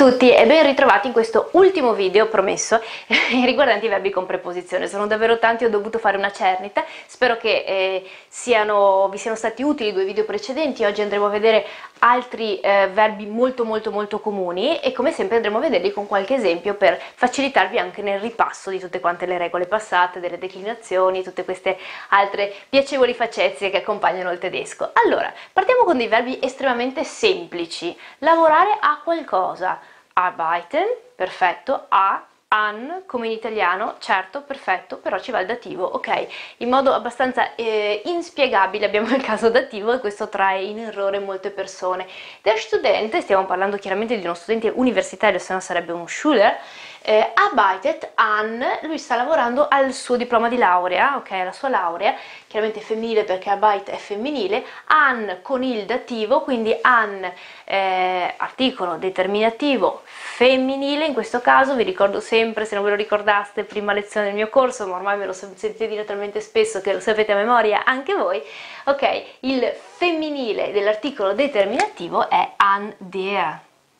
tutti e ben ritrovati in questo ultimo video promesso riguardante i verbi con preposizione. Sono davvero tanti, ho dovuto fare una cernita, spero che vi siano stati utili i due video precedenti. Oggi andremo a vedere altri verbi molto comuni e come sempre andremo a vederli con qualche esempio per facilitarvi anche nel ripasso di tutte quante le regole passate, delle declinazioni, tutte queste altre piacevoli facezie che accompagnano il tedesco. Allora, partiamo con dei verbi estremamente semplici. Lavorare a qualcosa. Arbeiten, perfetto, an, come in italiano, certo, perfetto, però ci va il dativo, ok? In modo abbastanza inspiegabile abbiamo il caso dativo e questo trae in errore molte persone. Der Student, stiamo parlando chiaramente di uno studente universitario, se no sarebbe uno Schüler, arbeitet an, lui sta lavorando al suo diploma di laurea, ok, alla sua laurea, chiaramente femminile perché arbeit è femminile, an con il dativo, quindi an articolo determinativo femminile, in questo caso vi ricordo sempre, se non ve lo ricordaste, prima lezione del mio corso, ma ormai me lo sentite dire talmente spesso che lo sapete a memoria anche voi, ok, il femminile dell'articolo determinativo è an der.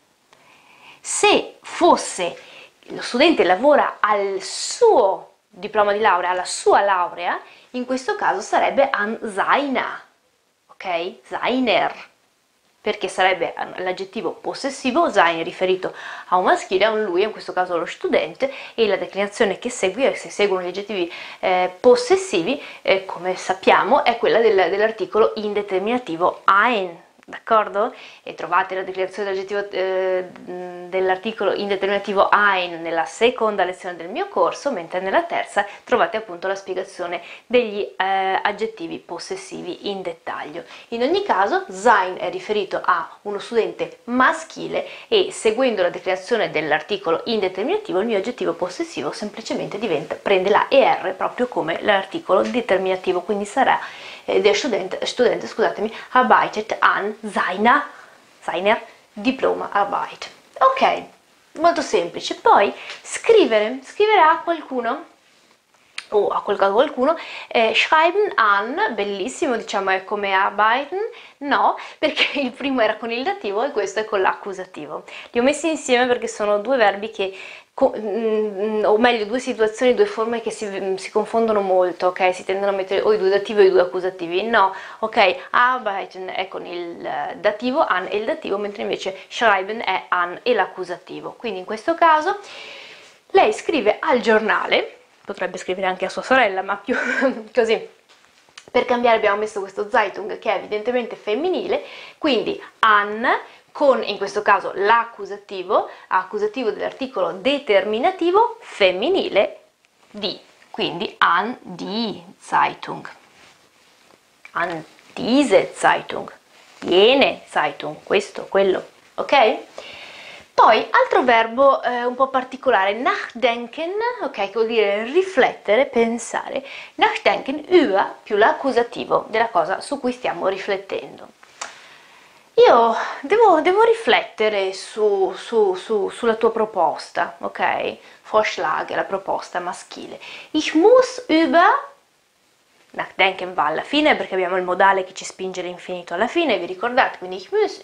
Se fosse lo studente lavora al suo diploma di laurea, alla sua laurea, in questo caso sarebbe an seiner, ok? Seiner, perché sarebbe l'aggettivo possessivo, sein riferito a un maschile, a un lui, in questo caso lo studente, e la declinazione che segue, se seguono gli aggettivi possessivi, come sappiamo, è quella dell'articolo indeterminativo ein. D'accordo? E trovate la declinazione dell'articolo indeterminativo ein nella seconda lezione del mio corso, mentre nella terza trovate appunto la spiegazione degli aggettivi possessivi in dettaglio. In ogni caso, sein è riferito a uno studente maschile e seguendo la declinazione dell'articolo indeterminativo il mio aggettivo possessivo semplicemente prende la ER proprio come l'articolo determinativo, quindi sarà der studente, scusatemi, arbeitet an seiner Diplomarbeit. Ok, molto semplice. Poi scrivere a qualcuno o a qualcuno, schreiben an, bellissimo, diciamo è come arbeiten, no, perché il primo era con il dativo e questo è con l'accusativo. Li ho messi insieme perché sono due verbi che, o meglio due situazioni, due forme che si confondono molto, ok? Si tendono a mettere o i due dativi o i due accusativi, no, ok? Arbeiten è con il dativo, an è il dativo, mentre invece schreiben è an e l'accusativo. Quindi in questo caso lei scrive al giornale, potrebbe scrivere anche a sua sorella, ma più così per cambiare abbiamo messo questo Zeitung che è evidentemente femminile, quindi an con in questo caso l'accusativo, accusativo dell'articolo determinativo femminile di, quindi an die Zeitung, an diese Zeitung, jene Zeitung, questo, quello, ok? Poi, altro verbo un po' particolare, nachdenken, ok, che vuol dire riflettere, pensare. Nachdenken über più l'accusativo della cosa su cui stiamo riflettendo. Io devo riflettere sulla tua proposta, ok? Vorschlag è la proposta maschile. Ich muss über, nachdenken va alla fine perché abbiamo il modale che ci spinge all'infinito alla fine, vi ricordate? Quindi ich muss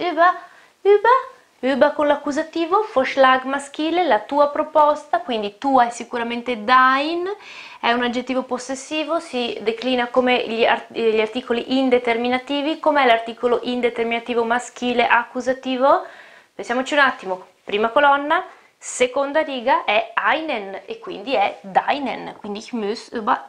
über con l'accusativo, Vorschlag maschile, la tua proposta, quindi tua è sicuramente dein, è un aggettivo possessivo, si declina come gli articoli indeterminativi. Com'è l'articolo indeterminativo maschile accusativo? Pensiamoci un attimo, prima colonna, seconda riga è einen e quindi è deinen, quindi ich muss über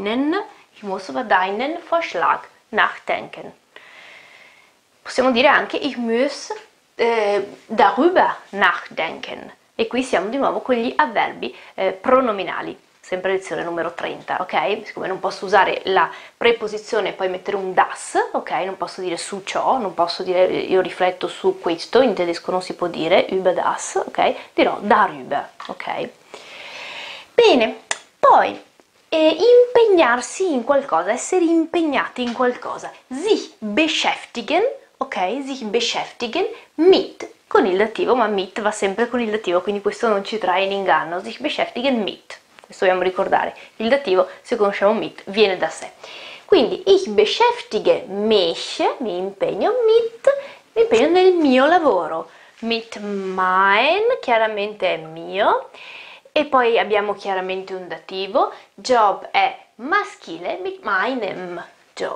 deinen Vorschlag nachdenken. Possiamo dire anche ich muss darüber nachdenken, e qui siamo di nuovo con gli avverbi pronominali, sempre lezione numero 30, ok? Siccome non posso usare la preposizione e poi mettere un das, ok? Non posso dire su ciò, non posso dire io rifletto su questo, in tedesco non si può dire über das, ok? Dirò darüber, ok? Bene, poi impegnarsi in qualcosa, essere impegnati in qualcosa, sich beschäftigen, ok, sich beschäftigen mit con il dativo, ma mit va sempre con il dativo, quindi questo non ci trae in inganno, sich beschäftigen mit, questo dobbiamo ricordare, il dativo, se conosciamo mit, viene da sé. Quindi ich beschäftige mich, mi impegno nel mio lavoro, mit mein, chiaramente è mio, e poi abbiamo chiaramente un dativo, Job è maschile, mit meinem Job,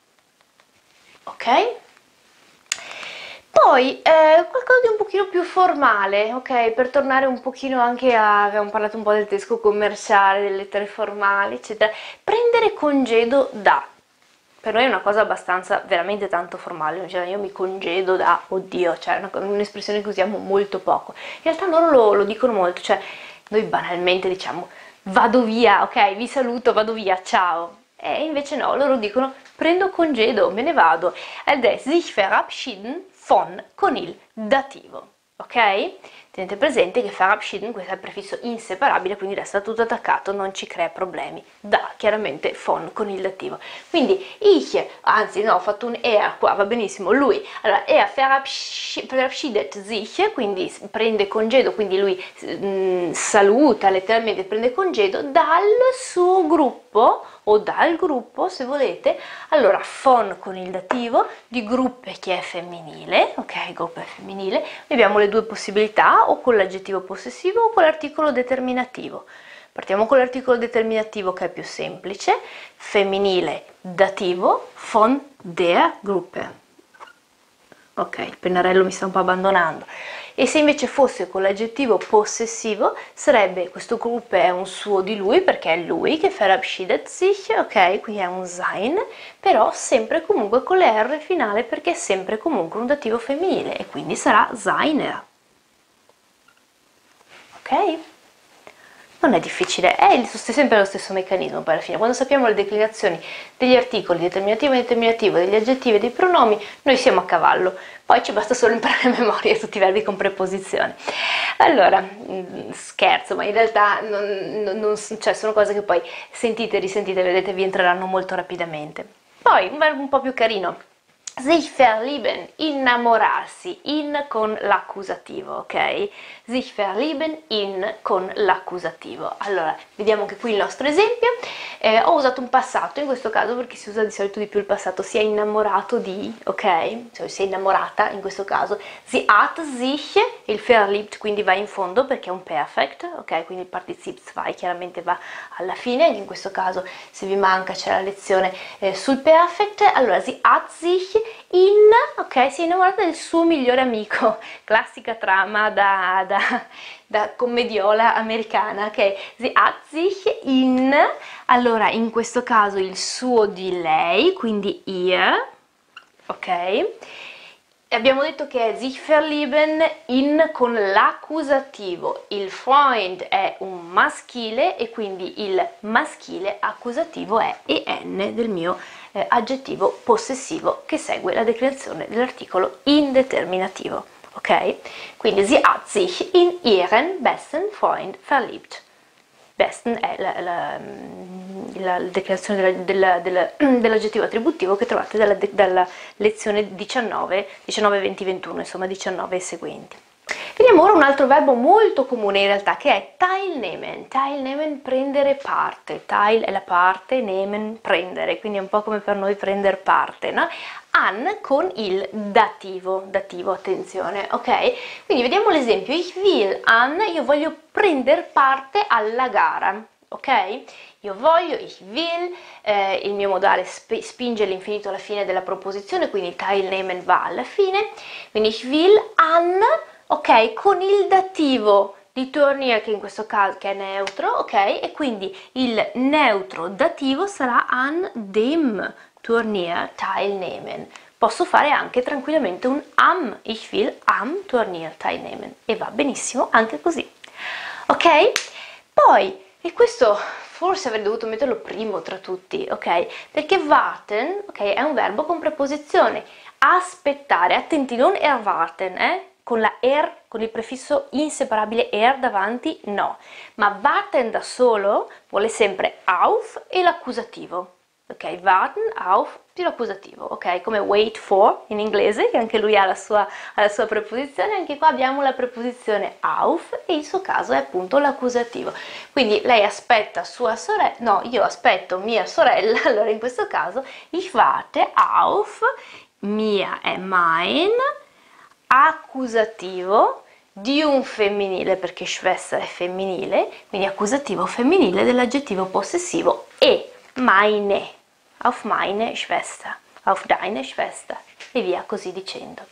ok? Poi qualcosa di un pochino più formale, ok? Per tornare un pochino anche a, abbiamo parlato un po' del tedesco commerciale, delle lettere formali, eccetera. Prendere congedo da. Per noi è una cosa abbastanza, veramente tanto formale, cioè io mi congedo da, oddio, cioè è un'espressione che usiamo molto poco. In realtà loro lo dicono molto, cioè noi banalmente diciamo vado via, ok? Vi saluto, vado via, ciao. E invece no, loro dicono prendo congedo, me ne vado. Ed è sich verabschieden von con il dativo, ok? Tenete presente che verabschieden, questo è il prefisso inseparabile, quindi resta tutto attaccato, non ci crea problemi. Da, chiaramente von con il dativo. Quindi ich, anzi no, ho fatto un er qua, va benissimo, lui. Allora, er verabschiedet sich, quindi prende congedo, quindi lui saluta, letteralmente prende congedo dal suo gruppo, o dal gruppo se volete. Allora von con il dativo, di gruppe che è femminile, ok, gruppo è femminile, abbiamo le due possibilità, o con l'aggettivo possessivo o con l'articolo determinativo. Partiamo con l'articolo determinativo che è più semplice, femminile dativo von der Gruppe. Ok, il pennarello mi sta un po' abbandonando. E se invece fosse con l'aggettivo possessivo sarebbe, questo gruppo è un suo di lui perché è lui che verabschiedet sich, ok, qui è un sein, però sempre comunque con le R finale perché è sempre comunque un dativo femminile e quindi sarà seiner. Ok? Non è difficile, è sempre lo stesso meccanismo poi alla fine. Quando sappiamo le declinazioni degli articoli, determinativo e indeterminativo, degli aggettivi e dei pronomi, noi siamo a cavallo. Poi ci basta solo imparare a memoria tutti i verbi con preposizione. Allora, scherzo, ma in realtà cioè, sono cose che poi sentite, risentite, vedete, vi entreranno molto rapidamente. Poi un verbo un po' più carino. Sich verlieben, innamorarsi, in con l'accusativo, ok? Sich verlieben, in con l'accusativo. Allora, vediamo anche qui il nostro esempio. Ho usato un passato in questo caso perché si usa di solito di più il passato, si è innamorato di, ok? Cioè si è innamorata in questo caso. Sie hat sich, il verliebt quindi va in fondo perché è un perfect, ok? Quindi il Partizip 2 chiaramente va alla fine, anche in questo caso se vi manca c'è la lezione sul perfect. Allora, sie hat sich ok, si è innamorata del suo migliore amico, classica trama da commediola americana, ok? Sie hat sich allora in questo caso il suo di lei, quindi ihr, ok? E abbiamo detto che è sich verlieben in con l'accusativo, il Freund è un maschile e quindi il maschile accusativo è en del mio aggettivo possessivo che segue la declinazione dell'articolo indeterminativo, ok? Quindi sie hat sich in ihren besten Freund verliebt. Besten è la declinazione dell'aggettivo attributivo che trovate dalla lezione 19, 20, 21, insomma 19 e seguenti. Vediamo ora un altro verbo molto comune in realtà che è teilnehmen. Teilnehmen, prendere parte. Teil è la parte, nehmen, prendere, quindi è un po' come per noi prendere parte, no? An con il dativo, attenzione, ok? Quindi vediamo l'esempio, ich will an, io voglio prendere parte alla gara, ok? Io voglio, ich will, il mio modale spinge all'infinito alla fine della proposizione, quindi teilnehmen va alla fine, quindi ich will an, ok, con il dativo di Turnier che in questo caso che è neutro, ok? E quindi il neutro dativo sarà an dem Turnier teilnehmen. Posso fare anche tranquillamente un am, ich will am Turnier teilnehmen e va benissimo anche così, ok? Poi, e questo forse avrei dovuto metterlo primo tra tutti, ok? Perché warten, ok, è un verbo con preposizione, aspettare, attenti, non erwarten, con la con il prefisso inseparabile davanti, no, ma warten da solo vuole sempre auf e l'accusativo, ok? Warten, auf più l'accusativo, ok? Come wait for in inglese, che anche lui ha la sua preposizione, anche qua abbiamo la preposizione auf e il suo caso è appunto l'accusativo. Quindi lei aspetta sua sorella, no, io aspetto mia sorella, allora in questo caso ich warte auf, mia è mein, accusativo di un femminile, perché Schwester è femminile, quindi accusativo femminile dell'aggettivo possessivo e meine, auf meine Schwester, auf deine Schwester e via così dicendo.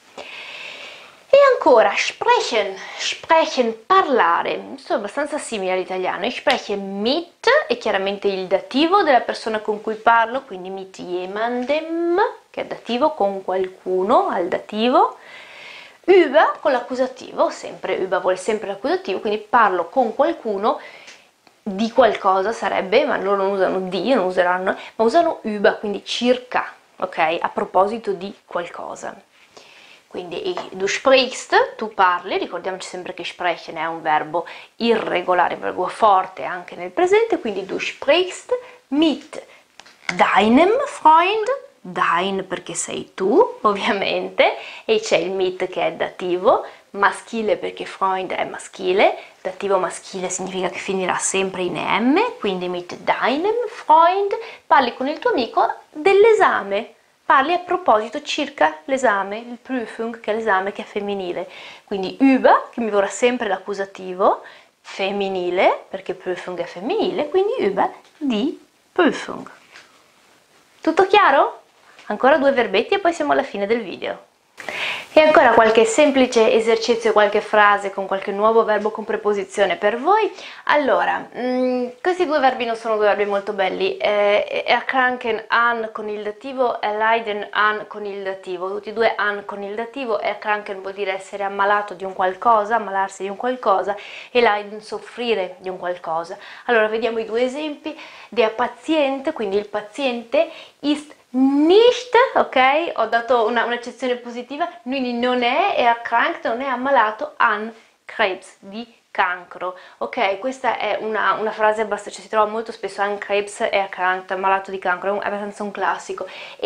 E ancora sprechen, sprechen, parlare, sono abbastanza simili all'italiano. Ich spreche mit è chiaramente il dativo della persona con cui parlo, quindi mit jemandem, che è dativo, con qualcuno, al dativo. Über con l'accusativo, sempre über vuole sempre l'accusativo, quindi parlo con qualcuno di qualcosa sarebbe, ma loro non usano di, non useranno, ma usano über, quindi circa, ok? A proposito di qualcosa. Quindi du sprichst, tu parli, ricordiamoci sempre che sprechen è un verbo irregolare, un verbo forte anche nel presente, quindi du sprichst mit deinem Freund, dein perché sei tu ovviamente, e c'è il mit che è dativo, maschile perché Freund è maschile, dativo maschile significa che finirà sempre in em, quindi mit deinem Freund parli con il tuo amico dell'esame. Parli a proposito circa l'esame, il Prüfung, che è l'esame che è femminile. Quindi über, che mi vorrà sempre l'accusativo, femminile, perché Prüfung è femminile, quindi über die Prüfung. Tutto chiaro? Ancora 2 verbetti e poi siamo alla fine del video. E ancora qualche semplice esercizio, qualche frase con qualche nuovo verbo con preposizione per voi. Allora, questi 2 verbi non sono 2 verbi molto belli, erkranken an con il dativo e leiden an con il dativo, tutti e 2 an con il dativo. Erkranken vuol dire essere ammalato di un qualcosa, ammalarsi di un qualcosa, e leiden soffrire di un qualcosa. Allora vediamo i 2 esempi. Der Patient, quindi il paziente, ist nicht, ok? Ho dato un'accezione positiva, quindi non è erkrankt, non è ammalato an Krebs, di cancro, ok? Questa è una frase abbastanza, cioè si trova molto spesso, an Krebs erkrankt, ammalato di cancro, è abbastanza un classico,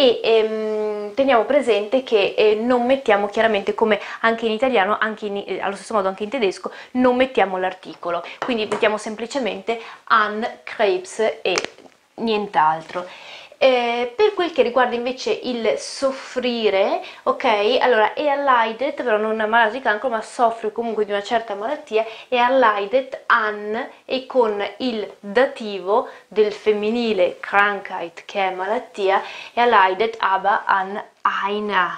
e teniamo presente che non mettiamo chiaramente, come anche in italiano, anche allo stesso modo anche in tedesco, non mettiamo l'articolo, quindi mettiamo semplicemente an Krebs e nient'altro. Per quel che riguarda invece il soffrire, ok, allora erleidet, però non è malato di cancro, ma soffre comunque di una certa malattia, erleidet an, e con il dativo del femminile Krankheit, che è malattia, erleidet aber an einer,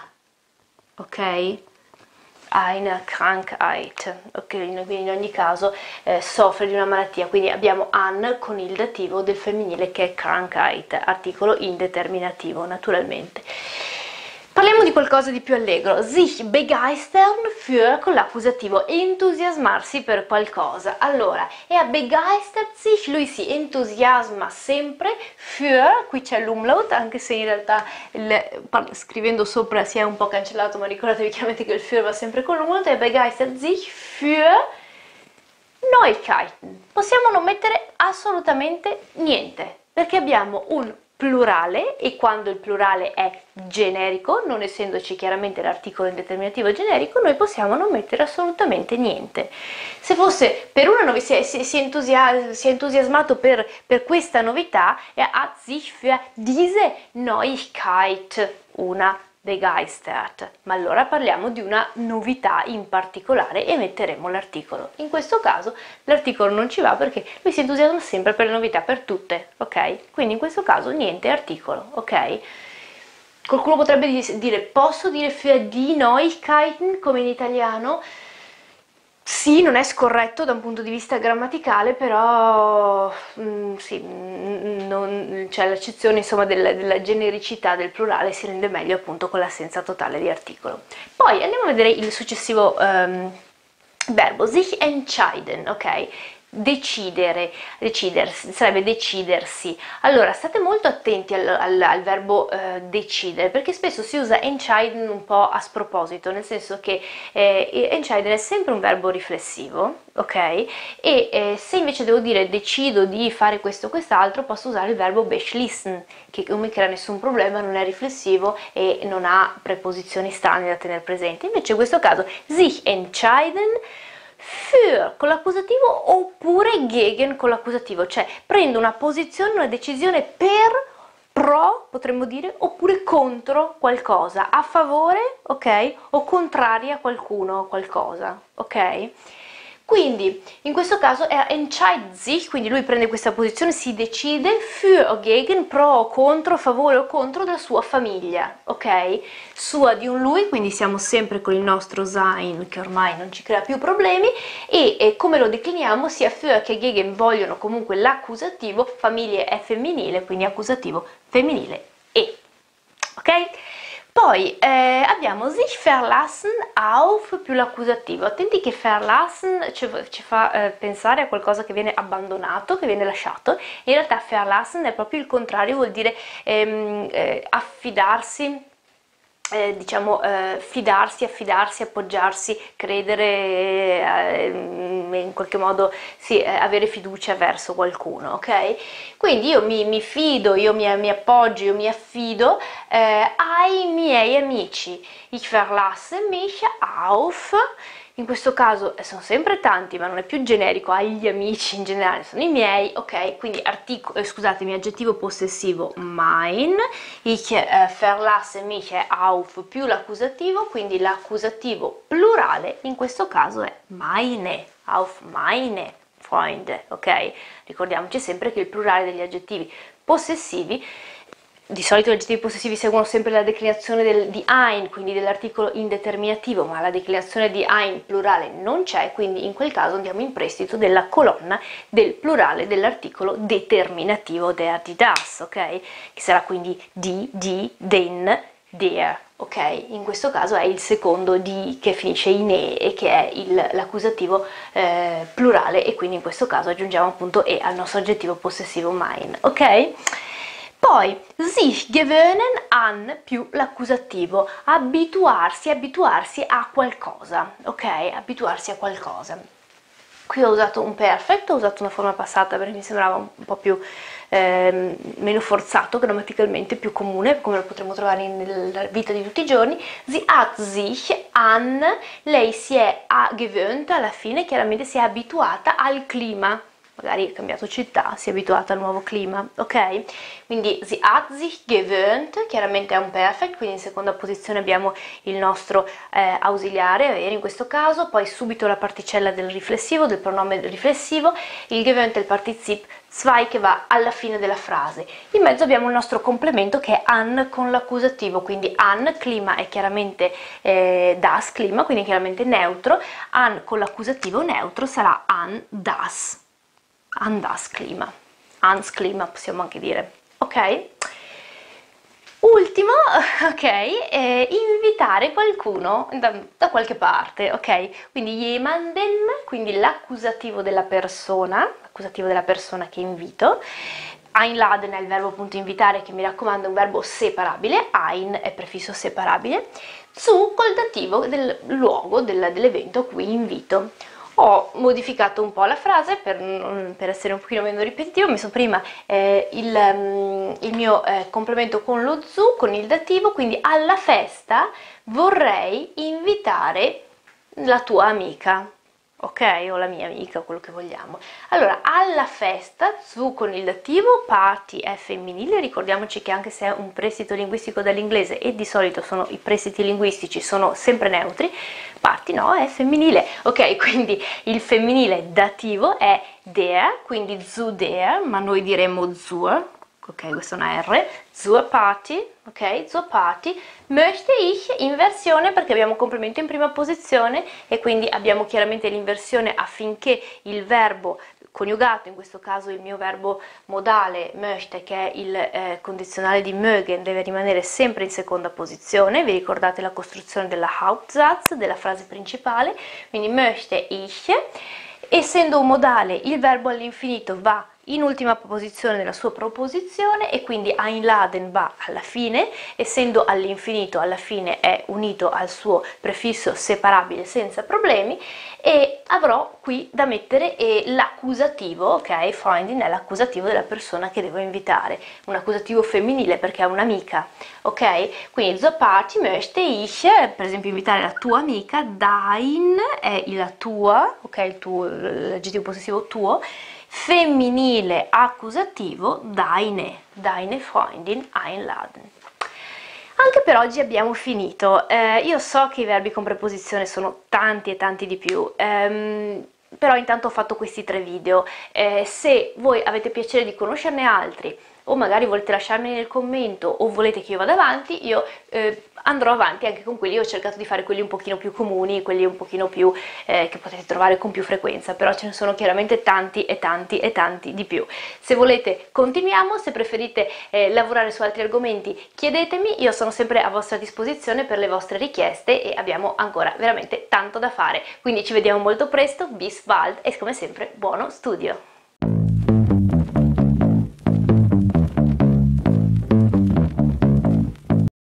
ok? Eine Krankheit, ok, quindi in ogni caso soffre di una malattia, quindi abbiamo an con il dativo del femminile che è Krankheit, articolo indeterminativo naturalmente. Parliamo di qualcosa di più allegro. Sich begeistern für con l'accusativo, entusiasmarsi per qualcosa. Allora, er begeistert sich, lui si entusiasma sempre, für, qui c'è l'umlaut, anche se in realtà scrivendo sopra si è un po' cancellato, ma ricordatevi chiaramente che il für va sempre con l'umlaut, er begeistert sich für Neuigkeiten. Possiamo non mettere assolutamente niente, perché abbiamo un plurale, e quando il plurale è generico, non essendoci chiaramente l'articolo indeterminativo generico, noi possiamo non mettere assolutamente niente. Se fosse per una novità, si è entusiasmato per questa novità, hat sich für diese Neuigkeit una begeistert, ma allora parliamo di una novità in particolare e metteremo l'articolo. In questo caso l'articolo non ci va perché lui si entusiasma sempre per le novità, per tutte, ok? Quindi in questo caso niente articolo, ok? Qualcuno potrebbe dire, posso dire für die Neuigkeiten come in italiano? Sì, non è scorretto da un punto di vista grammaticale, però sì, c'è l'accezione insomma della genericità del plurale, si rende meglio appunto con l'assenza totale di articolo. Poi andiamo a vedere il successivo verbo, sich entscheiden, ok? Decidere, decidersi, sarebbe decidersi. Allora state molto attenti al verbo decidere, perché spesso si usa entscheiden un po' a sproposito, nel senso che entscheiden è sempre un verbo riflessivo, ok? E se invece devo dire decido di fare questo o quest'altro, posso usare il verbo beschließen, che non mi crea nessun problema, non è riflessivo e non ha preposizioni strane da tenere presenti. Invece in questo caso sich entscheiden für con l'accusativo oppure gegen con l'accusativo, cioè prendo una posizione, una decisione per pro, potremmo dire, oppure contro qualcosa, a favore, ok? O contraria a qualcuno o qualcosa, ok? Quindi in questo caso er entscheidet sich, quindi lui prende questa posizione, si decide für o gegen, pro o contro, favore o contro della sua famiglia, ok? Sua di un lui, quindi siamo sempre con il nostro sein che ormai non ci crea più problemi e come lo decliniamo sia für che gegen vogliono comunque l'accusativo, famiglie è femminile, quindi accusativo femminile e, ok? Poi abbiamo sich verlassen auf più l'accusativo. Attenti che verlassen ci fa pensare a qualcosa che viene abbandonato, che viene lasciato. In realtà verlassen è proprio il contrario, vuol dire affidarsi, diciamo fidarsi, affidarsi, appoggiarsi, credere, in qualche modo sì, avere fiducia verso qualcuno, ok? Quindi io mi fido, io mi appoggio, io mi affido ai miei amici. Ich verlasse mich auf, in questo caso sono sempre tanti, ma non è più generico, agli amici in generale, sono i miei, ok? Quindi scusatemi, aggettivo possessivo mein, ich verlasse mich auf più l'accusativo, quindi l'accusativo plurale in questo caso è meine, auf meine Freunde, ok? Ricordiamoci sempre che il plurale degli aggettivi possessivi, di solito gli aggettivi possessivi seguono sempre la declinazione di ein, quindi dell'articolo indeterminativo, ma la declinazione di ein plurale non c'è, quindi in quel caso andiamo in prestito della colonna del plurale dell'articolo determinativo der, die, das, ok? Che sarà quindi die, den, der, ok? In questo caso è il secondo di che finisce in e e che è l'accusativo plurale e quindi in questo caso aggiungiamo appunto e al nostro aggettivo possessivo mein, ok? Poi sich gewöhnen an più l'accusativo, abituarsi a qualcosa, ok? Abituarsi a qualcosa. Qui ho usato un perfetto, ho usato una forma passata perché mi sembrava un po' più meno forzato grammaticalmente, più comune, come lo potremmo trovare nella vita di tutti i giorni. Sie hat sich an, lei si è gewöhnt, alla fine chiaramente si è abituata al clima. Magari ha cambiato città, si è abituata al nuovo clima, ok? Quindi sie hat sich gewöhnt, chiaramente è un perfect, quindi in seconda posizione abbiamo il nostro ausiliare, avere in questo caso, poi subito la particella del riflessivo, del pronome riflessivo, il gewöhnt è il partizip zwei che va alla fine della frase. In mezzo abbiamo il nostro complemento che è an con l'accusativo, quindi an, clima è chiaramente das, clima, quindi chiaramente neutro, an con l'accusativo neutro sarà an das. Andas clima, ans clima possiamo anche dire, ok? Ultimo, ok, invitare qualcuno da qualche parte, ok? Quindi jemanden, quindi l'accusativo della persona che invito. Einladen è il verbo appunto invitare, che mi raccomando è un verbo separabile, ein è prefisso separabile, zu col dativo del luogo dell'evento a cui invito. Ho modificato un po' la frase per essere un pochino meno ripetitivo, ho messo prima il mio complemento con lo zu, con il dativo, quindi alla festa vorrei invitare la tua amica, ok? O la mia amica, o quello che vogliamo. Allora, alla festa, zu con il dativo, party è femminile, ricordiamoci che anche se è un prestito linguistico dall'inglese e di solito i prestiti linguistici sono sempre neutri, party no, è femminile, ok? Quindi il femminile dativo è der, quindi zu der, ma noi diremmo zur, ok, questa è una R, zur Party, ok, zur Party, möchte ich inversione perché abbiamo complemento in prima posizione e quindi abbiamo chiaramente l'inversione affinché il verbo coniugato, in questo caso il mio verbo modale möchte, che è il condizionale di mögen, deve rimanere sempre in seconda posizione. Vi ricordate la costruzione della Hauptsatz, della frase principale, quindi möchte ich. Essendo un modale, il verbo all'infinito va in ultima posizione nella sua proposizione e quindi einladen va alla fine, essendo all'infinito alla fine è unito al suo prefisso separabile senza problemi, e avrò qui da mettere l'accusativo, ok? Freundin è l'accusativo della persona che devo invitare, un accusativo femminile perché è un'amica, ok? Quindi zur Party möchte ich, per esempio invitare la tua amica, dein è la tua, ok? L'aggettivo possessivo tuo, femminile accusativo deine Freundin einladen. Anche per oggi abbiamo finito. Io so che i verbi con preposizione sono tanti e tanti di più, però intanto ho fatto questi 3 video. Se voi avete piacere di conoscerne altri, o magari volete lasciarmi nel commento o volete che io vada avanti, io andrò avanti anche con quelli. Ho cercato di fare quelli un pochino più comuni, quelli un pochino più che potete trovare con più frequenza, però ce ne sono chiaramente tanti e tanti e tanti di più. Se volete continuiamo, se preferite lavorare su altri argomenti chiedetemi, io sono sempre a vostra disposizione per le vostre richieste e abbiamo ancora veramente tanto da fare, quindi ci vediamo molto presto, bis bald e come sempre buono studio!